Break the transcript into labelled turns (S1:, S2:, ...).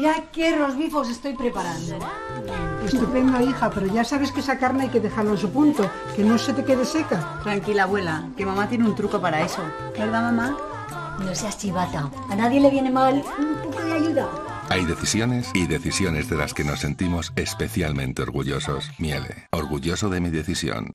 S1: Mira qué rosbifos estoy preparando.
S2: Estupendo, hija, pero ya sabes que esa carne hay que dejarlo en su punto, que no se te quede seca.
S3: Tranquila, abuela, que mamá tiene un truco para eso. ¿Verdad, mamá?
S1: No seas chivata. A nadie le viene mal un poco de ayuda.
S4: Hay decisiones y decisiones de las que nos sentimos especialmente orgullosos. Miele, orgulloso de mi decisión.